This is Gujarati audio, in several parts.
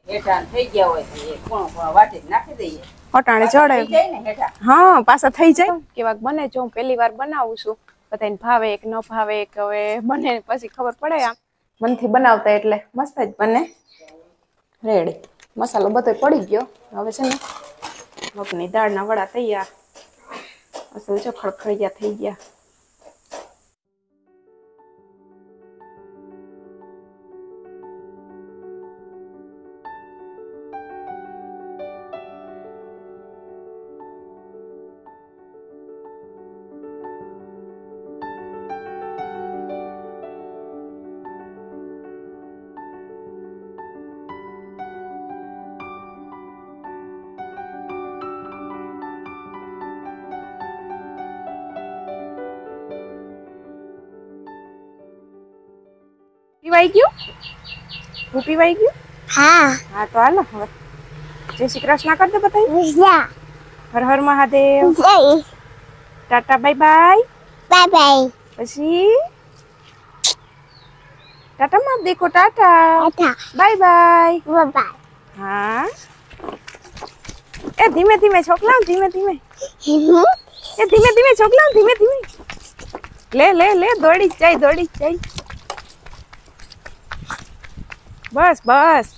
હેઠા થઈ ગયા હોય તો એ કોણ વાટી નાખી દઈએ અટાણે ચડે જાય ને હેઠા હા પાછા થઈ જાય કેવાક બને જો હું પહેલી વાર બનાવું છું બધાને ભાવે કે ન ભાવે કે હવે બને પછી ખબર પડે આમ મનથી બનાવતા એટલે મસ્ત જ બને રેડી મસાલો બધો પડી ગયો હવે છે ને મગની દાળના વડા તૈયાર અસલ જો ખડખડિયા થઈ ગયા પીવાઈ ગયું તું પીવાઈ ગયું હા હા તો હાલો હવે જય શ્રી કૃષ્ણ કર દે બતાવી વિઝા હર હર મહાદેવ જય tata bye bye bye bye પછી ટાટા માર દેખો tata tata bye bye bye bye હા એ ધીમે ધીમે છોકલા ધીમે ધીમે એ ધીમે ધીમે છોકલા ધીમે ધીમે લે લે લે દોડી જાય બસ બસ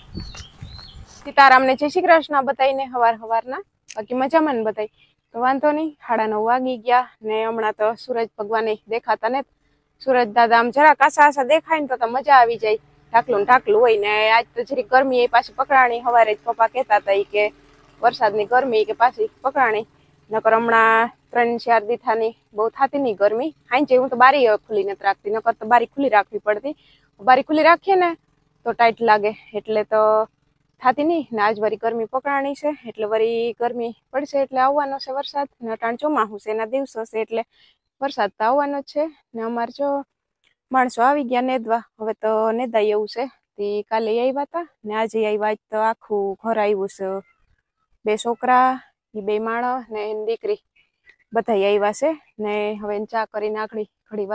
સીતારામને જય શ્રી કૃષ્ણ બતાવીને હવારના બાકી મજામાં ને બતાવી તો વાંધો નહીં 9:30 વાગી ગયા ને હમણાં તો સૂરજ ભગવાન દેખાતા ને સૂરજ દાદા આમ જરા કાસા દેખાય ને તો મજા આવી જાય ઢાકલું હોય ને આજ તો જરી ગરમી એ પાછી પકડાણી સવારે જ પપ્પા કહેતા હતા કે વરસાદની ગરમી કે પાછી પકડાણી નકર હમણાં 3-4 દીથાની બહુ થતી નહીં ગરમી હાઈ હું તો બારી ખુલ્લી નથી રાખતી નકર તો બારી ખુલ્લી રાખવી પડતી બારી ખુલ્લી રાખીએ ને તો ટાઈટ લાગે એટલે તો થતી નહીં ને આજ વરી ગરમી પકડાણી છે એટલે વરી ગરમી પડશે એટલે આવવાનો છે વરસાદ ને અટાણ ચોમાસું છે એના દિવસો છે એટલે વરસાદ તો આવવાનો જ છે ને અમારે જો માણસો આવી ગયા નેદવા હવે તો નેદાય એવું છે તે કાલે આવ્યા હતા ને આજે આવ્યા આજ તો આખું ઘર આવ્યું છે 2 છોકરા એ 2 માણસ ને એની દીકરી બધા આવ્યા છે ને હવે ચા કરીને ઘડીક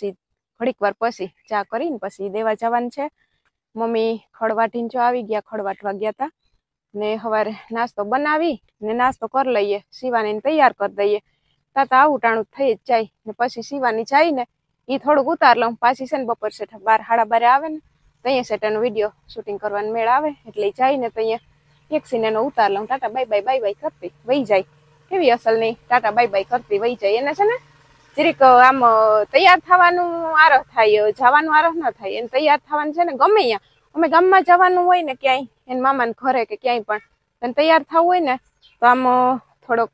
વાર પછી ચા કરીને પછી દેવા જવાનું છે મમ્મી ખડવાટીને જો આવી ગયા ખડવાટવા ગયા હતા ને સવારે નાસ્તો બનાવી ને નાસ્તો કરી લઈએ શિવાની તૈયાર કરી દઈએ તાતા આવું ટાણું થઈ જ જાય ને પછી શિવાની જાય ને એ થોડુંક ઉતાર લઉં પાછી છે ને બપોર સેઠ 12-12 આવે ને તો અહીંયા સેટાનો વિડીયો શૂટિંગ કરવાનો મેળ આવે એટલે જાય ને તો અહીંયા એક સીનેનો ઉતાર લઉં ટાટા બાય બાય કરતી વહી જાય કેવી અસલ નહીં ટાટા બાય કરતી વહી જાય એને છે ને જરીક આમ તૈયાર થવાનું આરહ થાય જવાનું આરહ ન થાય એને તૈયાર થવાનું છે ને ગમે ત્યાં અમે ગામમાં જવાનું હોય ને ક્યાંય એને મામાને ઘરે કે ક્યાંય પણ તૈયાર થવું હોય ને તો આમ થોડોક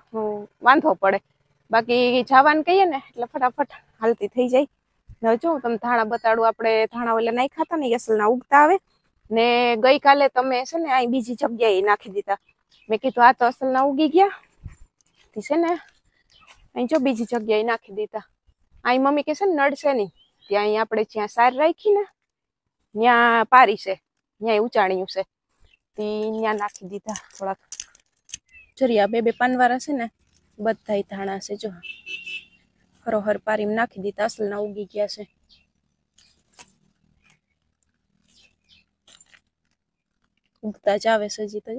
વાંધો પડે બાકી જવાનું કહીએ ને એટલે ફટાફટ હાલતી થઈ જાય હવે જો તમે ધાણા બતાડું આપણે ધાણા ઓલા નાખ્યા હતા ને અસલના ઉગતા આવે ને ગઈકાલે તમે છે ને અહીં બીજી જગ્યાએ નાખી દીધા મેં કીધું આ તો અસલના ઉગી ગયા છે ને અહીં જો બીજી જગ્યાએ નાખી દીધા અહીં મમ્મી કે છે ને નડશે નહીં ત્યાં અહીં આપણે જ્યાં સાર રાખી ને ત્યાં પારી છે ત્યાં ઉચાણ્યું છે ત્યાં નાખી દીધા થોડાક જરિયા 2 પાનવાળા છે ને બધા ધાણા છે જો હરોહર પારીમાં નાખી દીધા અસલના ઉગી ગયા છે ઉગતા જ આવે છે હજી તો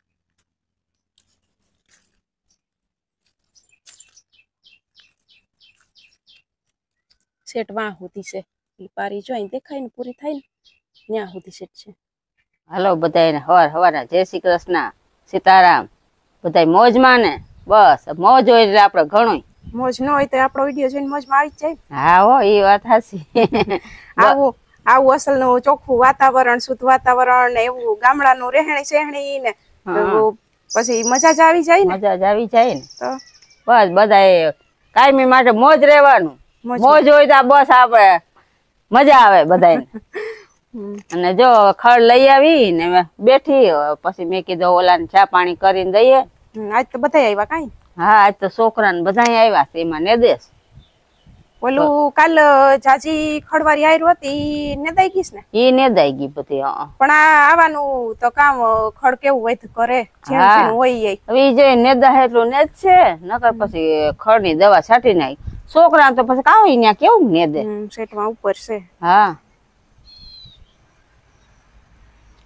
સેટ વાહ હોતી છે એ પારી જો અહીં દેખાય ને પૂરી થાય ને ત્યાં હોતી સેટ છે હાલો બધાને હવારના જય શ્રી કૃષ્ણ સીતારામ બધા મોજમાં ને બસ મોજ હોય એટલે આપણે ઘણું મોજ ન હોય તો આપણો વિડીયો જોઈને મોજમાં આવી જ જાય હા હો એ વાત સાચી આવું અસલનું ચોખ્ખું વાતાવરણ શુદ્ધ વાતાવરણ ને એવું ગામડાનું રહેણી સહેણી ને પછી મજા જ આવી જાય ને તો બસ બધા કાયમી માટે મોજ રહેવાનું મોજ હોય તો બસ આપણે મજા આવે બધાને અને જો ખડ લઈ આવી ને બેઠી પછી મેં કીધું ઓલાને ચા પાણી કરીને દઈએ આજ તો બધા આવ્યા કઈ હા આજ તો છોકરા ને બધા આવ્યા છે એમાં નેદેશ ઓલું કાલ જાજી ખડવારી આયરું હતી નેદાઈ ગઈસ ને ઈ નેદાઈ ગઈ બધી પણ આ આવવાનું તો કામ ખડ કેવું વૈધ કરે જેનું હોય હવે જે નેદા એટલું નેદ છે નકર પછી ખડ ની દવા છાંટી નાખી છોકરા તો પછી કાવ ત્યાં કેવું નેદે સેટમાં ઉપર છે હા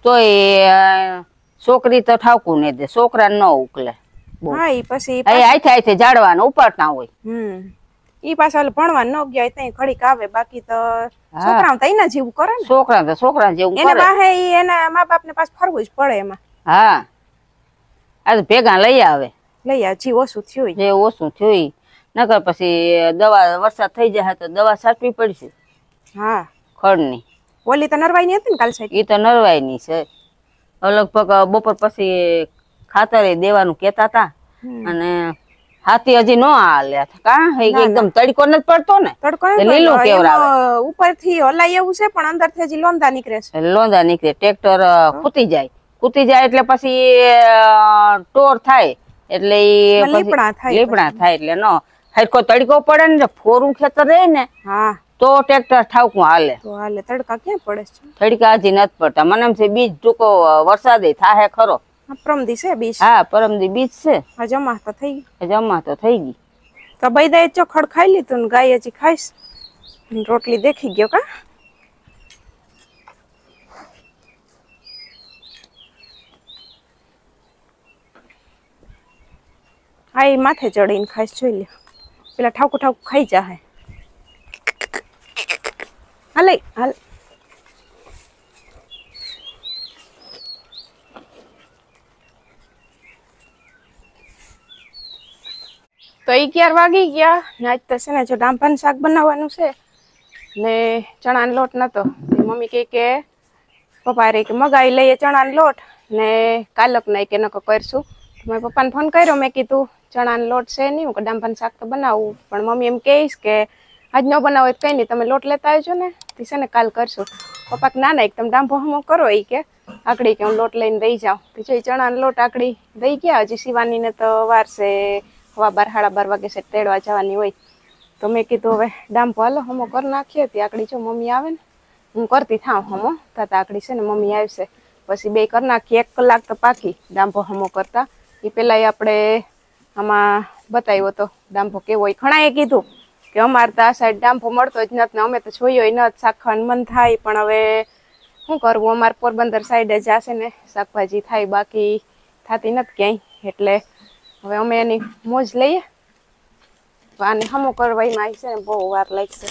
તોય છોકરી તો ઠાવકું ને દે, છોકરા ન ઉકલે. હા ઈ પછી હાથે હાથે જાડવાનું ઉપાડતા હોય. ઈ પાછા ભણવા ન ગયા ત્યાં ઘડીક આવે, બાકી તો છોકરાઓ તો એના જેવું કરે ને. છોકરા જેવું એને વાહે ઈ એના મા બાપ ને પાસ ફરવું જ પડે એમાં. હા આ તો ભેગા લઈ આવે, જી ઓછું થયું જે ઓછું થયું નકર પછી દવા વરસાદ થઈ જાય તો દવા છાંટવી પડશે. હા ખડની ઓલી તો નરવાઈ ની હતી ને કાલ સાઈડ. ઈ તો નરવાઈ ની છે. લગભગ બપોર પછી ખાતર દેવાનું કેતા હતા, અને હાથી હજી નો હાલે કા એકદમ તડકો નથી પડતો ને, લીલું કેવરાવે. ઉપર થી હલાય એવું છે પણ અંદર થી હજી લોંદા નીકળે છે. લોંદા નીકળે, ટ્રેક્ટર ખૂતી જાય એટલે પછી ટોર થાય એટલે લીપડા થાય એટલે નો હરકો તડકો પડે ને, ફોરું ખેતર રહે ને તો ટ્રેક્ટર ઠાવકું હાલે. તડકા ક્યાં પડે છે? તડકા હજી નથી પડતા. મને એમ છે બીજ ટૂંકો વરસાદ થાય ખરો. પરમદી છે બીજ? હા પરમદી બીજ છે. જમા તો થઈ ગઈ. જમા તો થઈ ગઈ. તો બૈદાએ ચોખડ ખાઈ લીધું ને ગાય હજી ખાઈશ. રોટલી દેખી ગયો કા? આ એ માથે ચડીને ખાઈશ, જોઈ લે. પેલા ઠાકુ ખાઈ જાહે. હાલે હાલ. તો 11 વાગી ગયા ને આજ તો છે ને જો ડાંભાનું શાક બનાવવાનું છે ને ચણાનો લોટ નતો. મમ્મી કે પપ્પા રે કે મગાઈ લઈએ ચણાનો લોટ ને કાલક નહીં કે નકો કરશું. મેં પપ્પાને ફોન કર્યો, મેં કીધું ચણાનો લોટ છે નહીં, હું કે ડાંભાનું શાક તો બનાવું, પણ મમ્મી એમ કહીશ કે આજ ન બનાવો તો કંઈ નહીં, તમે લોટ લેતા આવજો ને તે છે ને કાલ કરશું. પપ્પા કે ના તમે ડાંભો હમો કરો એ કે આકડી કે હું લોટ લઈને દઈ જાઉં. પછી ચણાનો લોટ આકડી દઈ ગયા. હજી શિવાનીને તો વાર છે, 12 સાડા 12 વાગે છે તેડવા જવાની હોય. તો મેં કીધું હવે ડાંભો હાલો હમો કરી નાખીએ. ત્યાં આકડી જો મમ્મી આવે ને હું કરતી થાવ હમો, તાતા આકડી છે ને મમ્મી આવશે પછી બે કરી નાખીએ. 1 કલાક તો પાકી ડાંભો હમો કરતા. એ પેલા આપણે આમાં બતાવ્યો તો ડાંભો કેવો હોય. ઘણાએ કીધું કે અમારે તો આ સાઈડ ડાંભો મળતો જ નથી ને અમે તો જોયો નથી, શાક ખાવાનું મન થાય પણ હવે શું કરવું, અમારે પોરબંદર સાઈડે જ આશે ને શાકભાજી થાય, બાકી થતી નથી ક્યાંય. એટલે હવે અમે એની મોજ લઈએ. આને હમો કરવાયમાં આવી છે ને બહુ વાર લાગશે.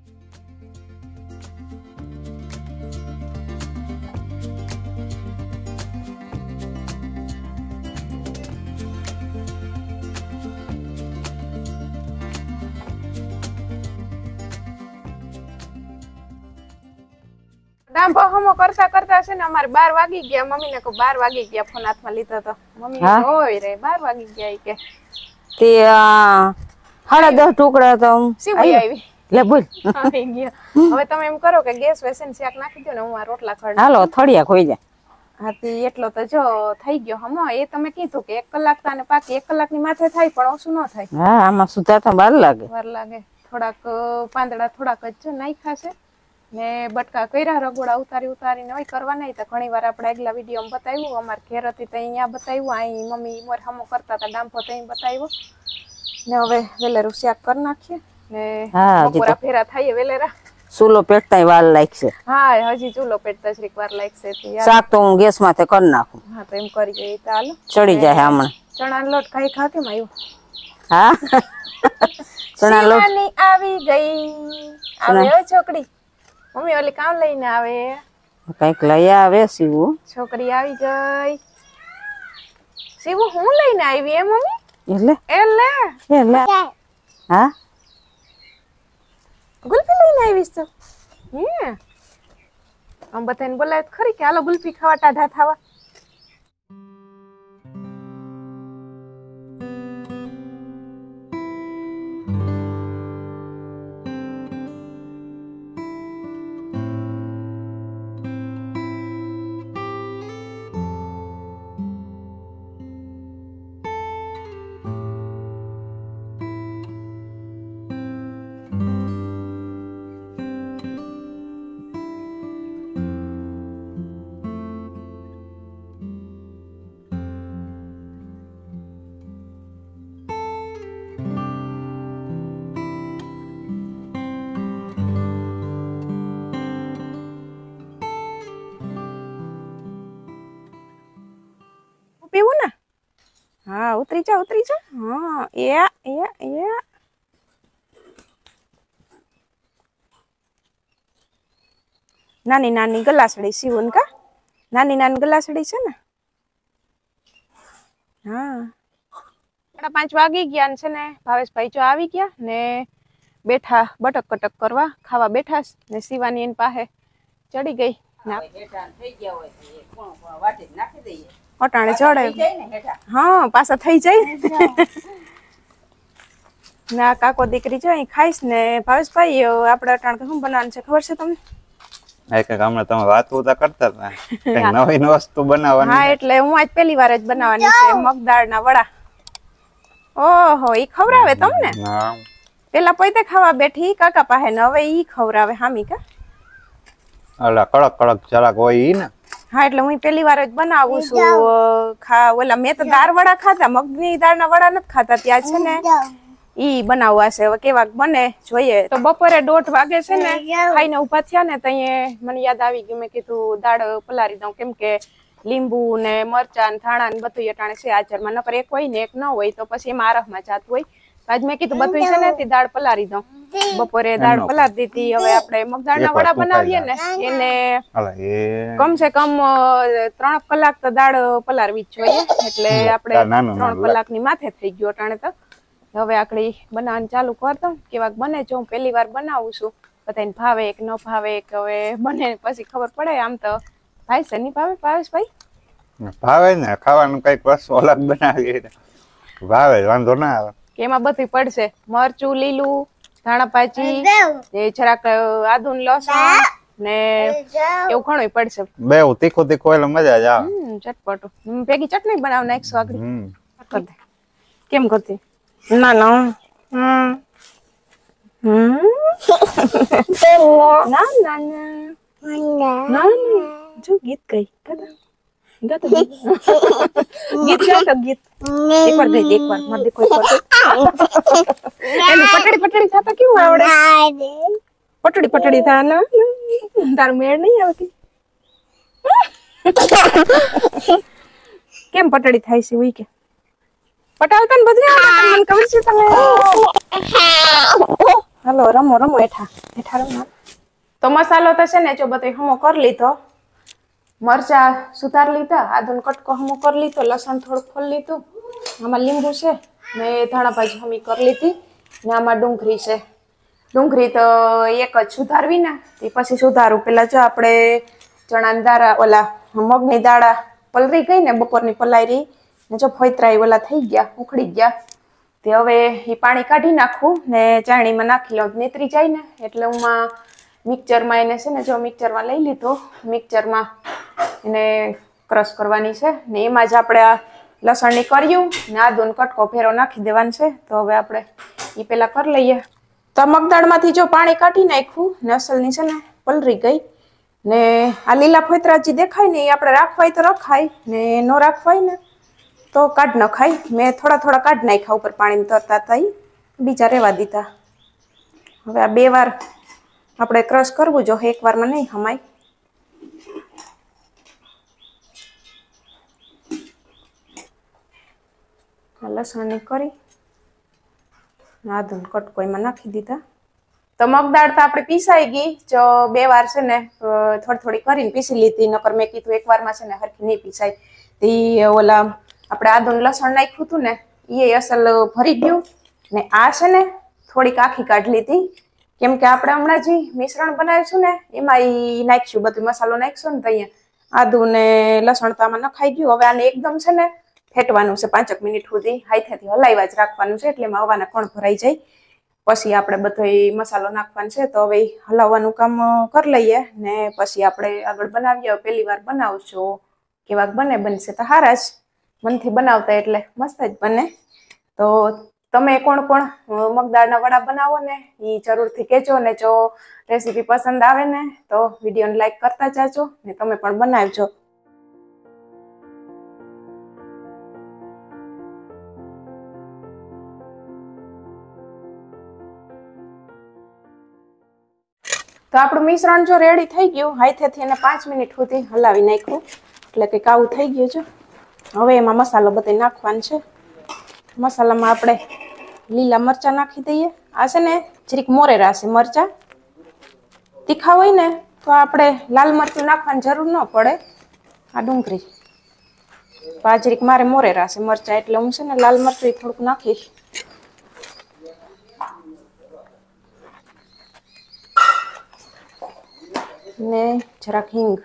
ડાંભો હમો કરતા કરતા છે ને અમારે 12 વાગી ગયા. મમ્મી ને કહું 12 વાગી ગયા, ફોન હાથમાં લીધો તો મમ્મી હોય રે 12 વાગી ગયા કે તે 10:30 ટુકડા તો સીવી આવી લે બોલ. હવે તમે એમ કરો કે ગેસ વેસન શાક નાખી દો ને હું આ રોટલા ખડ. હાલો થળિયા ખોઈ જાય. હાથી એટલો તો જો થઈ ગયો હમો. એ તમે કીધું કે 1 કલાક તાને પાકી, 1 કલાકની માથે થાય પણ ઓછું ન થાય. હા આમાં સુધારતા વાર લાગે. થોડાક પાંદડા થોડાક જ નાખ્યા છે ને બટકા કર્યા, રગોડા ઉતારીને હોય કરવા નહીં. તો ઘણી વાર આપણે આગલા વિડીયોમાં બતાવ્યું, અમારે ઘેર હતી તો અહીંયા બતાવ્યું, અહીં મમ્મી મોર હમો કરતા હતા ડાંભો તો અહીં બતાવ્યો ને. હવે વેલેરું શાક કરી નાખીએ ને બપોરા ફેરા થાય વેલેરા. ચૂલો પેટતા વાર લાગશે. હા હજી ચૂલો પેટતા જ વાર લાગશે. શાક તો હું ગેસ માથે કરી નાખું. હા તો એમ કરી જઈએ તો હાલો, ચડી જાય હમણાં. ચણાનો લોટ ખાઈ ખા કેમ આવ્યો? હા ચણા લોટ આવી ગઈ. આવે છોકરી, મમ્મી ઓલી કામ લઈને આવે, કઈક લઈ આવે. શિવું છોકરી આવી ગઈ. શિવું હું લઈને આવી એ મમ્મી? એટલે હા ગુલ્ફી લઈને આવીશ તો આમ બધાને બોલાય ખરી કે હાલો ગુલ્ફી ખાવા ટાઢા થવા. પીવું ને? હા ઉતરી જા હા એ નાની નાની ગલાસડી સીવું કા નાની નાની ગલાસડી છે ને હા 5 વાગી ગયા ને છે ને ભાવેશભાઈ જો આવી ગયા ને બેઠા બટક કટક કરવા ખાવા બેઠા ને શિવાની એની પાસે ચડી ગઈ અટાણે ચડે હા પાછા થઈ જાય ના કાકો દીકરી જો અહીં ખાઈશ ને ભાવેશભાઈ આપણે અટાણે શું બનાવવાનું છે ખબર છે તમને? હમણાં તમે વાત કરતા હતા નવી વસ્તુ બનાવવાની. હા એટલે હું આજ પહેલી વાર જ બનાવવાની છે મગદાળના વડા. ઓહો ઈ ખવરાવે તમને? પેલા પોતે ખાવા બેઠી કાકા પાસે ને હવે ઈ ખવરાવે હામી કા? અલા કડક કડક જરાક હોય ઈ ને. હા એટલે હું પહેલી વાર જ બનાવું છું. ઓલા મેં તો દાળ વડા ખાધા મગની દાળના વડા નથી ખાતા ત્યાં છે ને ઈ બનાવવા છે હવે કેવાક બને જોઈએ. તો બપોરે 1:30 વાગે છે ને ખાઈને ઉભા થયા ને તો મને યાદ આવી ગયું મેં કીધું દાળ પલારી દઉં કેમ કે લીંબુ ને મરચા ને ધાણા ને બધું અટાણે છે આચરમાં નકર એક હોય ને એક ન હોય તો પછી એમાં આરફમાં જાતું હોય. આજ મેં કીધું બધું છે ને તે દાળ પલારી દઉં. બપોરે દાળ પલારી દીધી હવે આપણે મગદાળના વડા બનાવીએ ને એને કમસે કમ 3 કલાક તો દાળ પલારવી જ જોઈએ એટલે આપણે 3 કલાકની માથે થઈ ગયું અટાણે તો. હવે આકડી બનાવવાનું ચાલુ કર દઉં કેવાક બને જો હું પહેલી વાર બનાવું છું બધાને ભાવે કે ન ભાવે કે હવે બને પછી ખબર પડે. આમ તો ભાઈ છે નહીં ભાવે ભાવેશભાઈ? ભાવે ને ખાવાનું કઈક વસ્તુ અલગ બનાવીએ ભાવે વાંધો ના આવે. એમાં બધું પડશે મરચું લીલું ધાણા પાચી જરાક આદુ લસણ ને એવું ઘણું પડશે. બેવ તીખું તીખું એટલે મજા જ આવે. ચટપટું ભેગી ચટણી બનાવ નાખશું આગળ. કેમ કરતી? ના ના ના ના ના જો ગીત ગઈ ગીત ગાતો ગીત એકવાર ગઈ એકવાર મારે દેખો એની પટડી થતા કેવું આવડે? પટડી થા ના તારું મેળ નહીં આવતી કેમ પટડી થાય છે ઉઈ કે પટાવતા ને બધું મને ખબર છે તમે. હાલો રમો હેઠા રમો. તો મસાલો તો છે ને જો બધો હમો કરી લીધો. મરચા સુધાર લીધા આદુનો કટકો હમો કરી લીધો લસણ થોડું ખોલી લીધું આમાં લીંબુ છે ને ધાણા ભાજી હમી કરી લીધી ને આમાં ડુંગળી છે. ડુંગળી તો એક જ સુધારવી ને તે પછી સુધારું પેલા જો આપણે ચણાની દાળ ઓલા મગની દાળ પલરી ગઈ ને બપોરની પલાયરી ને જો ફોતરાય ઓલા થઈ ગયા ઉખડી ગયા તે હવે એ પાણી કાઢી નાખું ને ચાણીમાં નાખી લઉં નીતરી જાય ને એટલે હું મિક્સરમાં એને છે ને જો મિક્સરમાં લઈ લીધો મિક્સરમાં એને ક્રશ કરવાની છે ને એમાં જ આપણે આ લસણની કર્યું ને આદુનો કટકો ફેરો નાખી દેવાનો છે. તો હવે આપણે એ પેલા કરી લઈએ. તો મગદાળમાંથી જો પાણી કાઢી નાખ્યું ને અસલની છે ને પલરી ગઈ ને આ લીલા ફોતરાજી દેખાય ને એ આપણે રાખવાય તો રખાય ને ન રાખવાય ને તો કાઢ નખાય. મેં થોડા કાઢ નાખ્યા ઉપર પાણી તરતા હતા બીજા રહેવા દીધા. હવે આ 2 વાર આપણે ક્રશ કરવું જો એક વારમાં નહીં હમાય. લસણની કરી આદુનો કટકો એમાં નાખી દીધા. તો મગદાળ તો આપણે પીસાઈ ગઈ જો 2 વાર છે ને થોડી કરીને પીસી લીધી નકર મેં કીધું એક વારમાં છે ને હરખી નહીં પીસાય. તે ઓલા આપણે આદુનું લસણ નાખ્યું હતું ને એ અસલ ભરી ગયું ને આ છે ને થોડીક આખી કાઢી લીધી કેમ કે આપણે હમણાં જે મિશ્રણ બનાવીશું ને એમાં એ નાખીશું બધું મસાલો નાખીશું ને તો અહીંયા આદુ ને લસણ તો આમાં નખાઈ ગયું. હવે આને એકદમ છે ને ફેટવાનું છે 5 મિનિટ સુધી હાથેથી હલાવ્યા જ રાખવાનું છે એટલે એમાં હવાના કણ ભરાઈ જાય. પછી આપણે બધો મસાલો નાખવાનો છે તો હવે હલાવવાનું કામ કરી લઈએ ને પછી આપણે આગળ બનાવીએ. પહેલી વાર બનાવશું કેવાક બનશે તો હારા જ મનથી બનાવતા એટલે મસ્ત જ બને. તો તમે કોણ મગદાળના વડા બનાવો ને એ જરૂરથી કહેજો ને જો રેસીપી પસંદ આવે ને તો વિડીયોને લાઈક કરતા જાજો ને તમે પણ બનાવજો. તો આપણું મિશ્રણ જો રેડી થઈ ગયું હાથેથી એને 5 મિનિટ સુધી હલાવી નાખ્યું એટલે કંઈક આવું થઈ ગયું છે. હવે એમાં મસાલો બધો નાખવાનો છે. મસાલામાં આપણે લીલા મરચા નાખી દઈએ. આ છે ને જરીક મોરેરા છે મરચા. તીખા હોય ને તો આપણે લાલ મરચું નાખવાની જરૂર ન પડે. આ ડુંગળી જરીક મારે મોરેરા છે મરચા એટલે હું છે ને લાલ મરચું થોડુંક નાખીશ. ને જરાક હિંગ.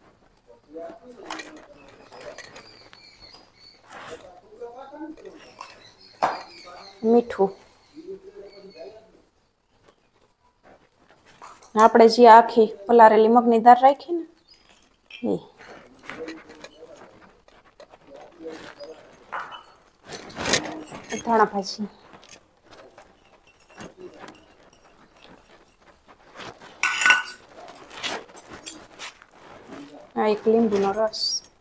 મીઠું. આપણે જે આખી પલારેલી મગની દાળ રાખી ને એ ધાણા ભાજી. આ એક લીંબુનો રસ.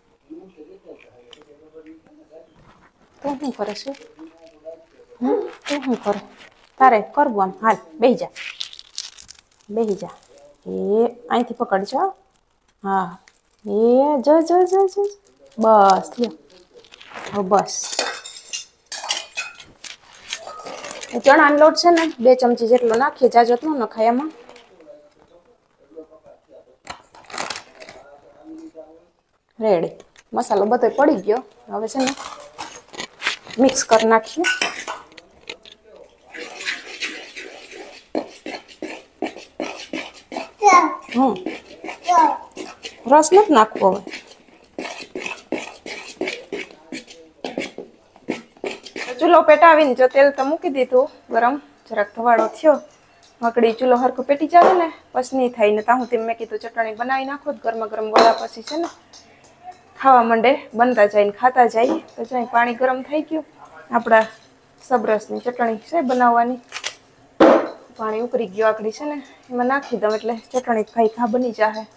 તો શું કરે છે? તો શું કરે? તારે કરવું આમ. હાલ બેહી જા. બેહી જા. એ અહીંથી પકડજો. હા એ જો જો જો જો. બસ લ્યો. હવે બસ. ચણાનો લોટ છે ને 2 ચમચી જેટલો નાખીએ. જાજો તો ન નખાય એમાં. રેડી. મસાલો બધો પડી ગયો. હવે છે ને મિક્સ કરી નાખીએ. રસ નથી નાખવો હવે. ચૂલો પેટાવીને જો તેલ તો મૂકી દીધું ગરમ. જરાક ધવાડો થયો. મકડી ચૂલો હરખો પેટી જાવે ને પછી નહીં થાય ને ત્યાં સુધી મેં કીધું ચટણી બનાવી નાખો. ગરમા ગરમ વડા પછી છે ને ખાવા માંડે. બનતા જાય ને ખાતા જાય. તો જાય પાણી ગરમ થઈ ગયું. આપણા સબરસની ચટણી છે બનાવવાની. પાણી ઉકળી ગયું. આકડી છે ને એમાં નાખી દઉં એટલે ચટણી ખાઈ ખા બની જાય.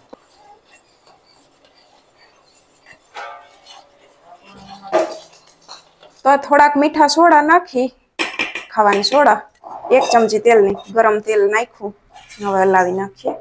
તો થોડાક મીઠા સોડા નાખી. ખાવાની સોડા 1 ચમચી તેલની ગરમ તેલ નાખ્યું. હવે હલાવી નાખીએ.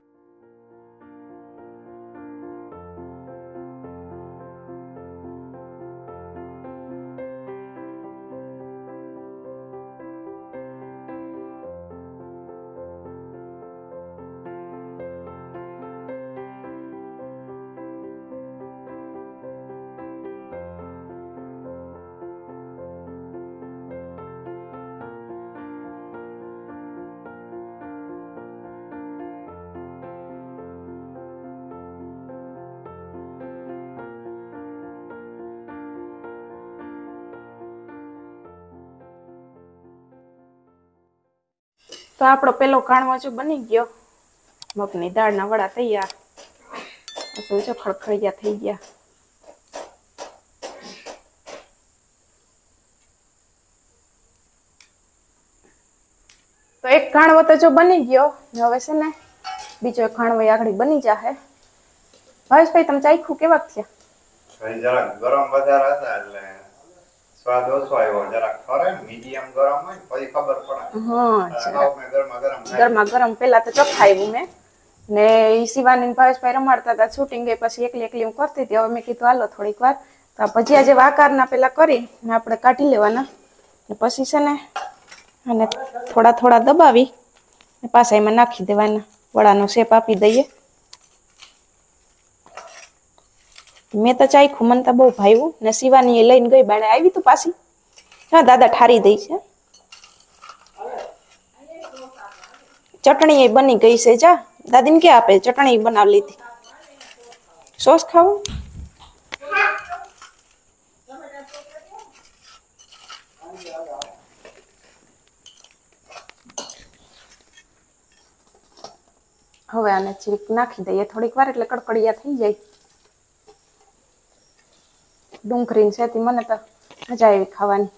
તો આપણો પેલો કાણવો જો બની ગયો. મગની દાળના વડા તૈયાર. અસલ જો ખળખળિયા થઈ ગયા. તો એક કાણવો તો જો બની ગયો. હવે છે ને બીજો એક કાણવો આગળ બની જાહે. ભાવેશભાઈ તમે ચાખ્યું કેવા થયા? જરાક ગરમ વધારે હતા એટલે સ્વાદ ઓછો આવ્યો. જરાક ફરે મીડિયમ ગરમ હોય પછી ખબર પડે. હા ગરમા ગરમ પેલા તો ચોખાવ્યું મેં ને ઈ શિવાની ભાવેશભાઈ રમાડતા હતા. શૂટિંગ ગઈ પછી એકલી હું કરતી હતી. હવે મેં કીધું હાલો થોડીક વાર તો આ ભજીયા જેવા આકારના પેલા કરી ને આપણે કાઢી લેવાના. ને પછી છે ને અને થોડા થોડા દબાવી ને પાછા એમાં નાખી દેવાના. વડાનો શેપ આપી દઈએ. મેં તો ચાખ્યું. મને તો બહુ ભાવ્યું ને શિવાની એ લઈને ગઈ. બાણે આવી તું પાછી. હા દાદા ઠારી દઈ છે. ચટણી એ બની ગઈ છે. જા દાદીને ક્યાં આપે? ચટણી બનાવી લીધી. સોસ ખાવું? હવે આને ચીક નાખી દઈએ થોડીક વાર એટલે કડકડિયા થઈ જાય. ડુંગળી સેતી મને તો મજા આવી ખાવાની.